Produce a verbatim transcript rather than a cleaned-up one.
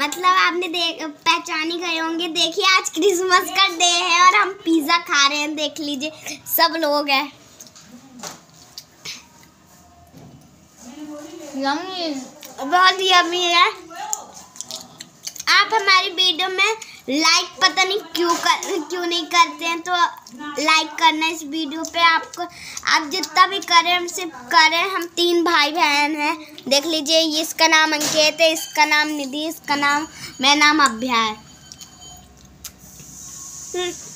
मतलब आपने देख पहचान ही गए होंगे। देखिए आज क्रिसमस का डे है और हम पिज़्ज़ा खा रहे हैं। देख लीजिए सब लोग हैं। यम्मी, बहुत यम्मी है। आप हमारी वीडियो में लाइक पता नहीं क्यों कर क्यों नहीं करते हैं, तो लाइक करना इस वीडियो पे। आपको आप जितना भी करें हमसे करें। हम तीन भाई बहन हैं। देख लीजिए इसका नाम अंकित है, इसका नाम निधि, इसका नाम मेरा नाम अभ्या है।